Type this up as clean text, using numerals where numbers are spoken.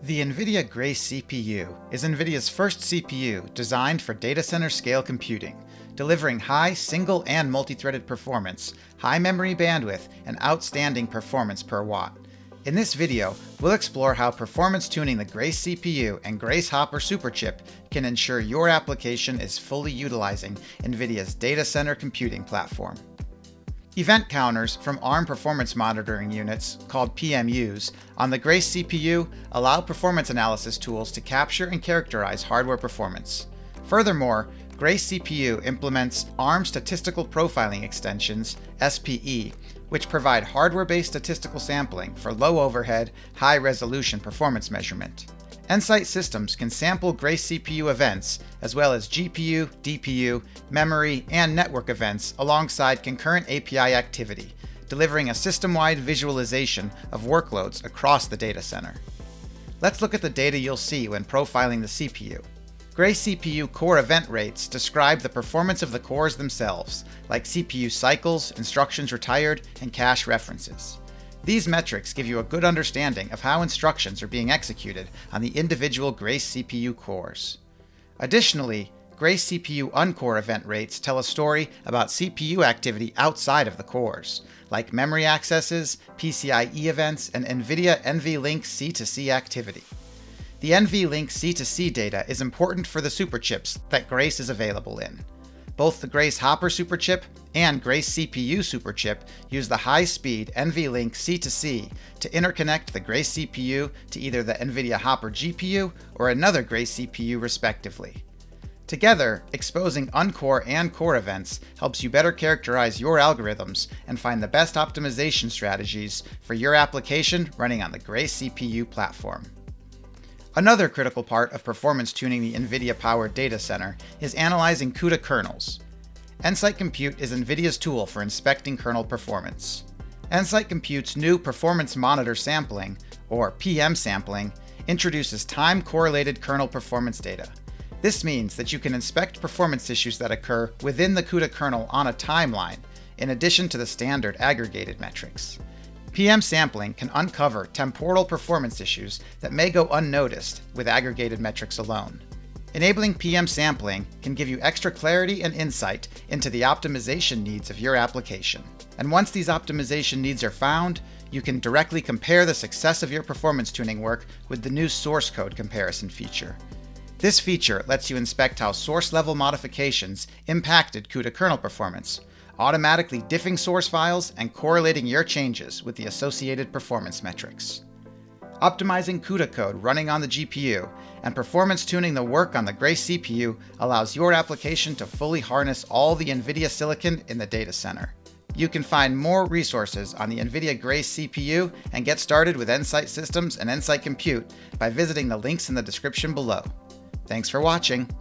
The NVIDIA Grace CPU is NVIDIA's first CPU designed for data center scale computing, delivering high single and multi-threaded performance, high memory bandwidth, and outstanding performance per watt. In this video, we'll explore how performance tuning the Grace CPU and Grace Hopper Superchip can ensure your application is fully utilizing NVIDIA's data center computing platform. Event counters from ARM performance monitoring units, called PMUs, on the Grace CPU allow performance analysis tools to capture and characterize hardware performance. Furthermore, Grace CPU implements ARM Statistical Profiling Extensions, SPE, which provide hardware-based statistical sampling for low-overhead, high-resolution performance measurement. Nsight Systems can sample Grace CPU events, as well as GPU, DPU, memory, and network events alongside concurrent API activity, delivering a system-wide visualization of workloads across the data center. Let's look at the data you'll see when profiling the CPU. Grace CPU core event rates describe the performance of the cores themselves, like CPU cycles, instructions retired, and cache references. These metrics give you a good understanding of how instructions are being executed on the individual Grace CPU cores. Additionally, Grace CPU Uncore event rates tell a story about CPU activity outside of the cores, like memory accesses, PCIe events, and NVIDIA NVLink C2C activity. The NVLink C2C data is important for the superchips that Grace is available in. Both the Grace Hopper Superchip and Grace CPU Superchip use the high-speed NVLink C2C to interconnect the Grace CPU to either the NVIDIA Hopper GPU or another Grace CPU respectively. Together, exposing Uncore and Core events helps you better characterize your algorithms and find the best optimization strategies for your application running on the Grace CPU platform. Another critical part of performance tuning the NVIDIA-powered data center is analyzing CUDA kernels. Nsight Compute is NVIDIA's tool for inspecting kernel performance. Nsight Compute's new Performance Monitor Sampling, or PM sampling, introduces time-correlated kernel performance data. This means that you can inspect performance issues that occur within the CUDA kernel on a timeline, in addition to the standard aggregated metrics. PM sampling can uncover temporal performance issues that may go unnoticed with aggregated metrics alone. Enabling PM sampling can give you extra clarity and insight into the optimization needs of your application. And once these optimization needs are found, you can directly compare the success of your performance tuning work with the new source code comparison feature. This feature lets you inspect how source-level modifications impacted CUDA kernel performance, automatically diffing source files and correlating your changes with the associated performance metrics. Optimizing CUDA code running on the GPU and performance tuning the work on the Grace CPU allows your application to fully harness all the NVIDIA silicon in the data center. You can find more resources on the NVIDIA Grace CPU and get started with Nsight Systems and Nsight Compute by visiting the links in the description below. Thanks for watching.